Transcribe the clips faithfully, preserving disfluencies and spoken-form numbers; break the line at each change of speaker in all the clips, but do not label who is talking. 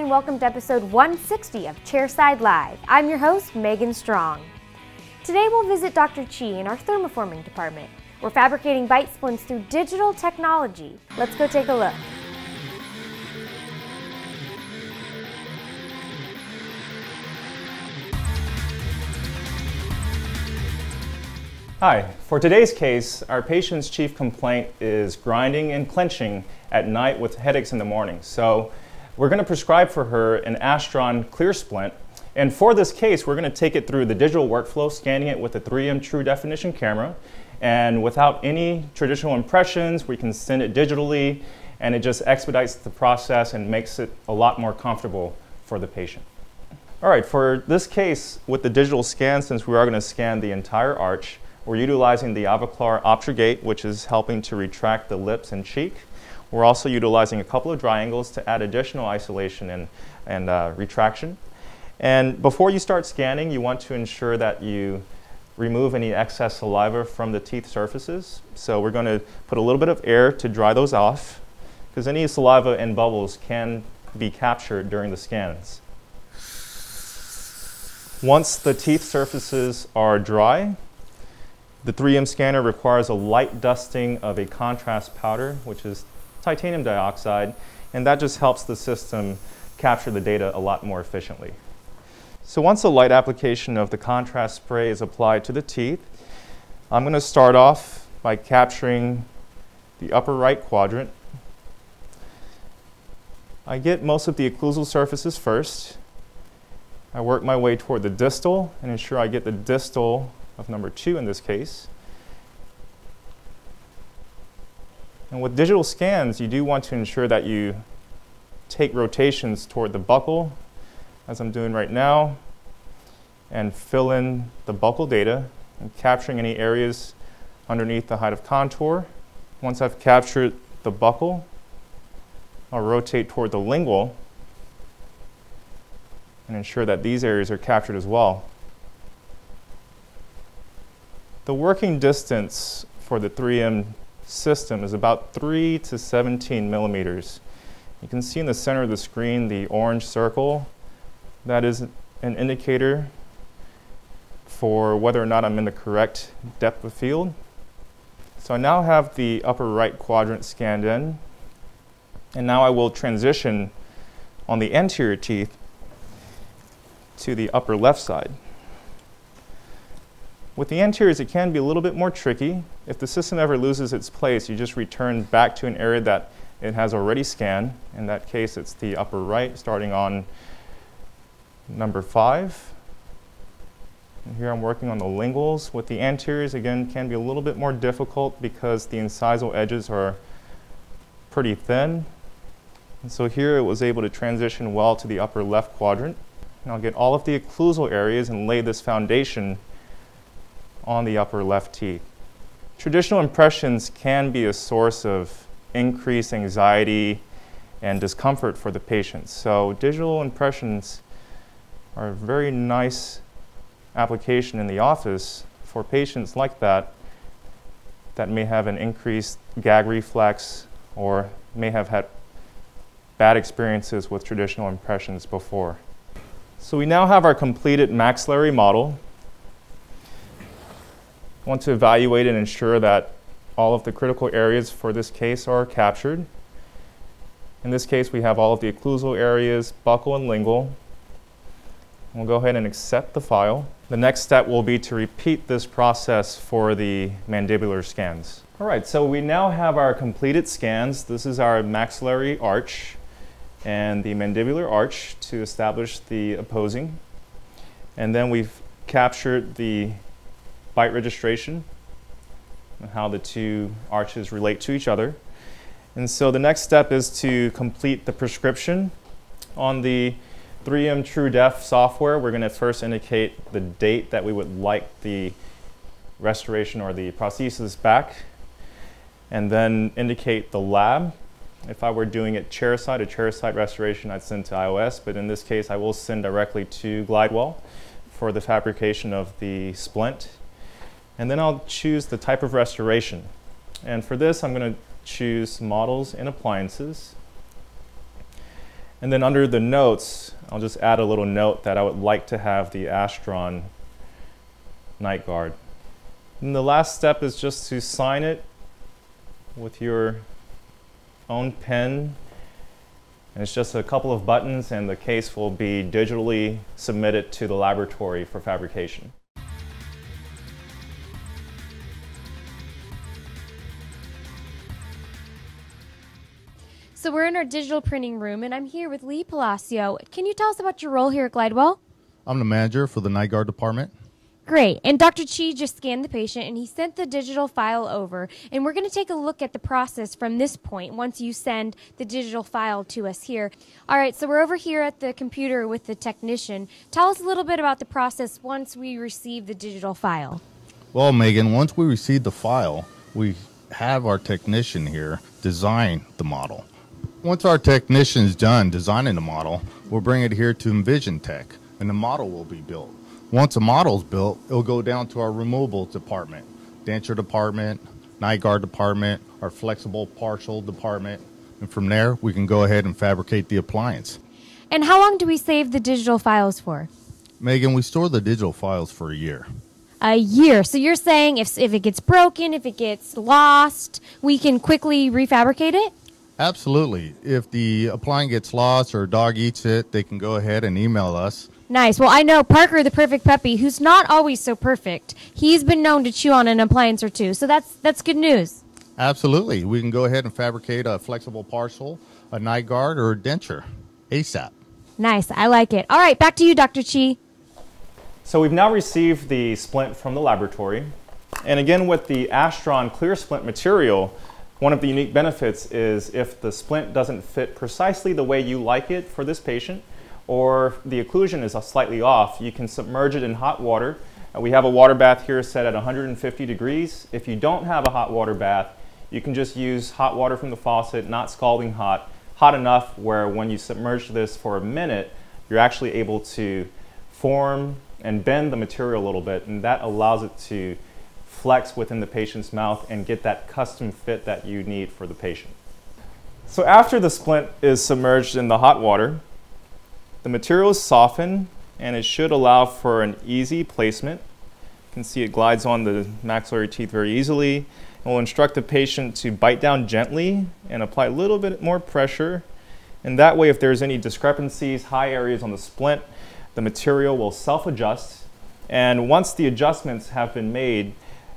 and welcome to episode one sixty of Chairside Live. I'm your host, Megan Strong. Today we'll visit Doctor Chi in our thermoforming department. We're fabricating bite splints through digital technology. Let's go take a look.
Hi, for today's case, our patient's chief complaint is grinding and clenching at night with headaches in the morning. So we're going to prescribe for her an Astron clear splint. And for this case, we're going to take it through the digital workflow, scanning it with a three M true definition camera. And without any traditional impressions, we can send it digitally, and it just expedites the process and makes it a lot more comfortable for the patient. All right, for this case, with the digital scan, since we are going to scan the entire arch, we're utilizing the Avoclar Obturgate, which is helping to retract the lips and cheek. We're also utilizing a couple of dry angles to add additional isolation and, and uh, retraction. And before you start scanning, you want to ensure that you remove any excess saliva from the teeth surfaces. So we're going to put a little bit of air to dry those off, because any saliva and bubbles can be captured during the scans. Once the teeth surfaces are dry, the three M scanner requires a light dusting of a contrast powder, which is titanium dioxide, and that just helps the system capture the data a lot more efficiently. So once a light application of the contrast spray is applied to the teeth, I'm going to start off by capturing the upper right quadrant. I get most of the occlusal surfaces first. I work my way toward the distal and ensure I get the distal of number two in this case. And with digital scans, you do want to ensure that you take rotations toward the buccal, as I'm doing right now, and fill in the buccal data and capturing any areas underneath the height of contour. Once I've captured the buccal, I'll rotate toward the lingual and ensure that these areas are captured as well. The working distance for the three M system is about three to seventeen millimeters. You can see in the center of the screen the orange circle. That is an indicator for whether or not I'm in the correct depth of field. So I now have the upper right quadrant scanned in, and now I will transition on the anterior teeth to the upper left side. With the anteriors, it can be a little bit more tricky. If the system ever loses its place, you just return back to an area that it has already scanned. In that case, it's the upper right, starting on number five. And here I'm working on the linguals. With the anteriors, again, can be a little bit more difficult because the incisal edges are pretty thin. And so here it was able to transition well to the upper left quadrant. And I'll get all of the occlusal areas and lay this foundation on the upper left teeth. Traditional impressions can be a source of increased anxiety and discomfort for the patient. So digital impressions are a very nice application in the office for patients like that that may have an increased gag reflex or may have had bad experiences with traditional impressions before. So we now have our completed maxillary model. I want to evaluate and ensure that all of the critical areas for this case are captured. In this case, we have all of the occlusal areas, buccal and lingual. We'll go ahead and accept the file. The next step will be to repeat this process for the mandibular scans. All right, so we now have our completed scans. This is our maxillary arch and the mandibular arch to establish the opposing. And then we've captured the bite registration and how the two arches relate to each other. And so the next step is to complete the prescription. On the three M TrueDef software, we're going to first indicate the date that we would like the restoration or the prosthesis back, and then indicate the lab. If I were doing it chairside, a chairside restoration, I'd send to iOS, but in this case, I will send directly to Glidewell for the fabrication of the splint. And then I'll choose the type of restoration. And for this, I'm going to choose models and appliances. And then under the notes, I'll just add a little note that I would like to have the Astron night guard. And the last step is just to sign it with your own pen. And it's just a couple of buttons and the case will be digitally submitted to the laboratory for fabrication.
So we're in our digital printing room, and I'm here with Lee Palacio. Can you tell us about your role here at Glidewell?
I'm the manager for the night guard department.
Great. And Doctor Chi just scanned the patient, and he sent the digital file over. And we're going to take a look at the process from this point once you send the digital file to us here. All right, so we're over here at the computer with the technician. Tell us a little bit about the process once we receive the digital file.
Well, Megan, once we receive the file, we have our technician here design the model. Once our technician's done designing the model, we'll bring it here to Envision Tech, and the model will be built. Once a model's built, it'll go down to our removables department, denture department, night guard department, our flexible partial department, and from there, we can go ahead and fabricate the appliance.
And how long do we save the digital files for?
Megan, we store the digital files for a year.
A year. So you're saying if, if it gets broken, if it gets lost, we can quickly refabricate it?
Absolutely. If the appliance gets lost or a dog eats it, they can go ahead and email us.
Nice. Well, I know Parker, the perfect puppy, who's not always so perfect, he's been known to chew on an appliance or two. So that's that's good news.
Absolutely. We can go ahead and fabricate a flexible partial, a night guard, or a denture ASAP.
Nice. I like it. All right, back to you, Doctor Chi.
So we've now received the splint from the laboratory. And again, with the Astron clear splint material, one of the unique benefits is if the splint doesn't fit precisely the way you like it for this patient, or the occlusion is slightly off, you can submerge it in hot water. Uh, we have a water bath here set at one hundred fifty degrees. If you don't have a hot water bath, you can just use hot water from the faucet, not scalding hot, hot enough where when you submerge this for a minute, you're actually able to form and bend the material a little bit, and that allows it to flex within the patient's mouth and get that custom fit that you need for the patient. So after the splint is submerged in the hot water, the material is softened and it should allow for an easy placement. You can see it glides on the maxillary teeth very easily. And we'll instruct the patient to bite down gently and apply a little bit more pressure. And that way, if there's any discrepancies, high areas on the splint, the material will self-adjust. And once the adjustments have been made,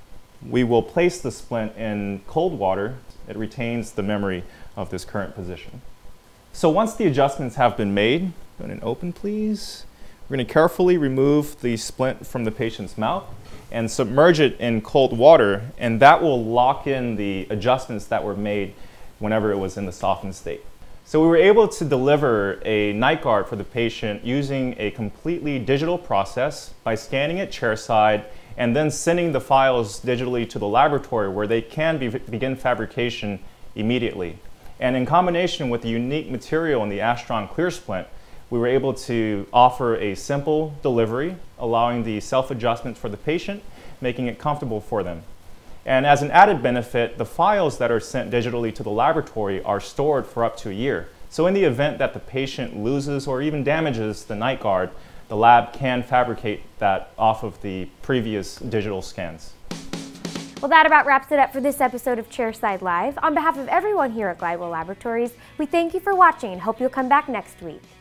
we will place the splint in cold water. It retains the memory of this current position. So once the adjustments have been made, go ahead and open please. We're going to carefully remove the splint from the patient's mouth and submerge it in cold water, and that will lock in the adjustments that were made whenever it was in the softened state. So we were able to deliver a night guard for the patient using a completely digital process by scanning it chairside and then sending the files digitally to the laboratory where they can be, begin fabrication immediately. And in combination with the unique material in the Astron clear splint, we were able to offer a simple delivery, allowing the self-adjustments for the patient, making it comfortable for them. And as an added benefit, the files that are sent digitally to the laboratory are stored for up to a year. So in the event that the patient loses or even damages the night guard, the lab can fabricate that off of the previous digital scans.
Well, that about wraps it up for this episode of Chairside Live. On behalf of everyone here at Glidewell Laboratories, we thank you for watching and hope you'll come back next week.